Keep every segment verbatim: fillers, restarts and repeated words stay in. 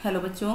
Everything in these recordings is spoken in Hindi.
हेलो बच्चों,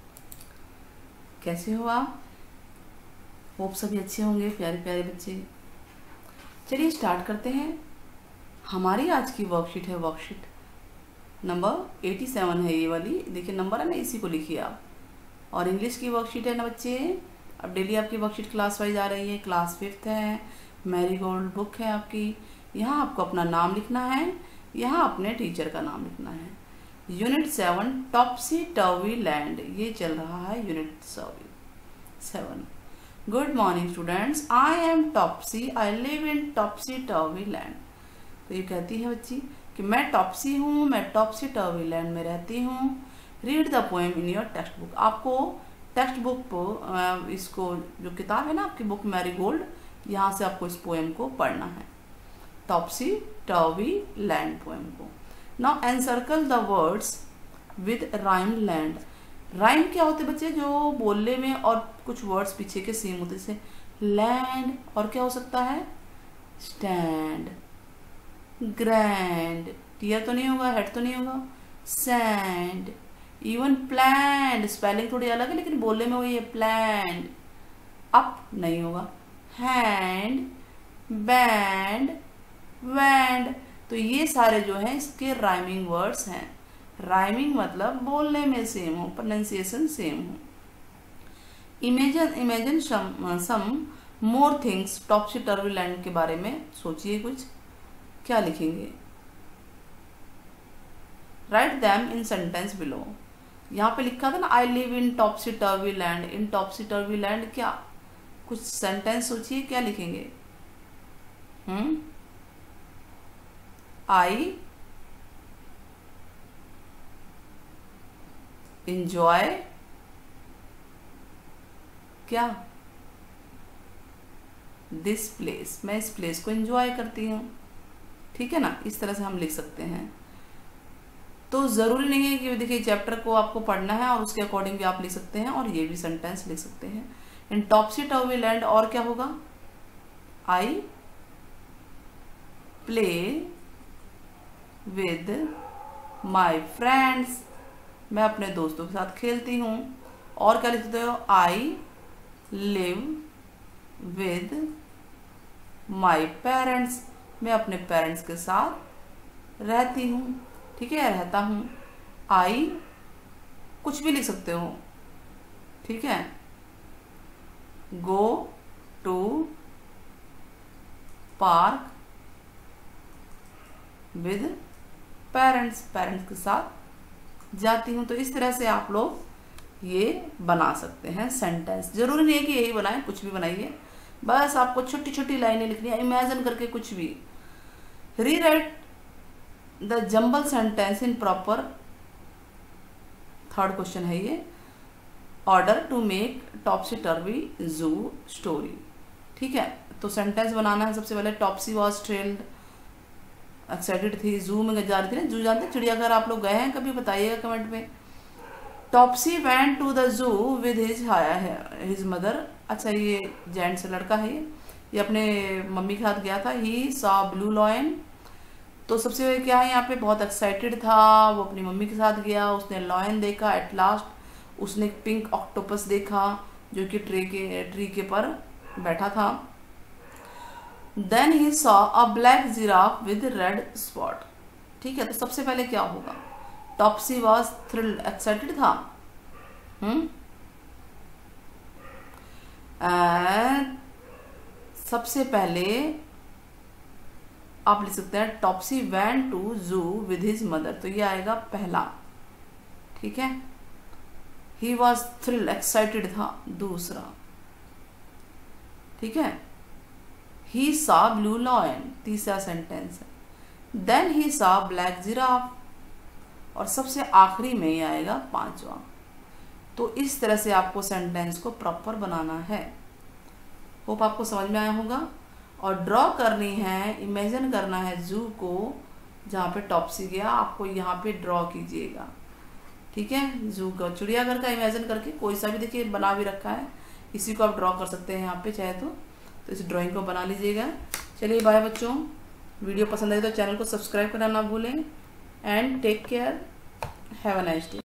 कैसे हो आप? होप सभी अच्छे होंगे, प्यारे प्यारे बच्चे। चलिए स्टार्ट करते हैं। हमारी आज की वर्कशीट है वर्कशीट नंबर सत्तासी है। ये वाली देखिए नंबर है ना, इसी को लिखिए आप। और इंग्लिश की वर्कशीट है ना बच्चे। अब डेली आपकी वर्कशीट क्लास वाइज आ रही है। क्लास फिफ्थ है, मैरीगोल्ड बुक है आपकी। यहाँ आपको अपना नाम लिखना है, यहाँ अपने टीचर का नाम लिखना है। Unit seven Topsy Turvy Land, ये चल रहा है unit seven. Good morning students, I am Topsy, I live in Topsy Turvy Land. तो ये कहती है बच्ची कि मैं टॉप्सी हूँ, मैं टॉप्सी टर्वी लैंड में रहती हूँ। Read the poem in your textbook. आपको टेक्स्ट बुक को, इसको जो किताब है ना आपकी बुक मैरीगोल्ड, यहाँ से आपको इस पोएम को पढ़ना है, टॉप्सी टर्वी लैंड पोएम को। Now encircle the words with rhyme land. Rhyme क्या होते बच्चे? जो बोलने में और कुछ वर्ड्स पीछे के सेम होते, जैसे लैंड और क्या हो सकता है? स्टैंड, ग्रैंड, टीयर तो नहीं होगा, हेड तो नहीं होगा, सैंड, इवन प्लैंड। स्पेलिंग थोड़ी अलग है लेकिन बोलने में वही है, प्लैंड। अप नहीं होगा, हैंड, बैंड, वैंड। तो ये सारे जो हैं इसके राइमिंग वर्ड्स हैं। राइमिंग मतलब बोलने में सेम हो, प्रोनाउंसिएशन सेम हो। Imagine imagine some more things Topsy Turvy Land के बारे में सोचिए कुछ। क्या लिखेंगे? Write them in sentence below. यहाँ पे लिखा था ना, I live in Topsy Turvy Land. In Topsy Turvy Land क्या, कुछ सेंटेंस सोचिए, क्या लिखेंगे? हम्म आई इंजॉय क्या, दिस प्लेस, मैं इस प्लेस को एंजॉय करती हूँ। ठीक है ना, इस तरह से हम लिख सकते हैं। तो ज़रूरी नहीं है कि देखिए चैप्टर को आपको पढ़ना है और उसके अकॉर्डिंग भी आप लिख सकते हैं, और ये भी सेंटेंस लिख सकते हैं। इन टॉप्सी टर्वी लैंड और क्या होगा? I play with my friends, मैं अपने दोस्तों के साथ खेलती हूँ। और क्या लिखते हो? I live with my parents, मैं अपने पेरेंट्स के साथ रहती हूँ। ठीक है, रहता हूँ। आई कुछ भी लिख सकते हो, ठीक है। Go to park with parents, parents के साथ जाती हूँ। तो इस तरह से आप लोग ये बना सकते हैं सेंटेंस। जरूरी नहीं है कि यही बनाएं, कुछ भी बनाइए, बस आपको छोटी छोटी लाइनें लिखनी है, इमेजिन करके कुछ भी। Rewrite the jumble sentence in proper, third question है ये, order to make Topsy Turvy zoo story. ठीक है, तो सेंटेंस बनाना है। सबसे पहले टॉप्सी वॉज थ्रिल्ड, एक्साइटेड थी, जू में जा रही थी ना। जू जानते हैं, चिड़ियाघर आप लोग गए हैं कभी? बताइएगा कमेंट में। Topsy went to the zoo with his his mother. अच्छा, ये जेंट्स लड़का है, ये ये अपने मम्मी के साथ गया था। ही सॉ ब्लू लॉयन, तो सबसे क्या है यहाँ पे, बहुत एक्साइटेड था, वो अपनी मम्मी के साथ गया, उसने लॉयन देखा। एट लास्ट उसने एक पिंक ऑक्टोपस देखा जो कि ट्री के ट्री के पर बैठा था। Then he saw a black giraffe with red spot. ठीक है, तो सबसे पहले क्या होगा? टॉप्सी वॉज थ्रिल्ड, एक्साइटेड था। हम्म एंड सबसे पहले आप लिख सकते हैं Topsy went to zoo with his mother, तो ये आएगा पहला। ठीक है, ही वॉज थ्रिल्ड, एक्साइटेड था, दूसरा। ठीक है, ही सॉ ब्लू लॉयन, तीसरा सेंटेंस है। Then he saw black giraffe, और सबसे आखिरी में ही आएगा पांचवा। तो इस तरह से आपको सेंटेंस को प्रॉपर बनाना है। होप आपको समझ में आया होगा। और ड्रॉ करनी है, इमेजिन करना है जू को जहाँ पे टॉप्सी गया, आपको यहाँ पे ड्रॉ कीजिएगा। ठीक है, जू का, चिड़ियाघर का इमेजिन करके कोई सा भी देखिए बना भी रखा है, इसी को आप ड्रॉ कर सकते हैं यहाँ पे चाहे तो। तो इस ड्राइंग को बना लीजिएगा। चलिए बाय बच्चों, वीडियो पसंद आए तो चैनल को सब्सक्राइब करना ना भूलें। And take care, have a nice day.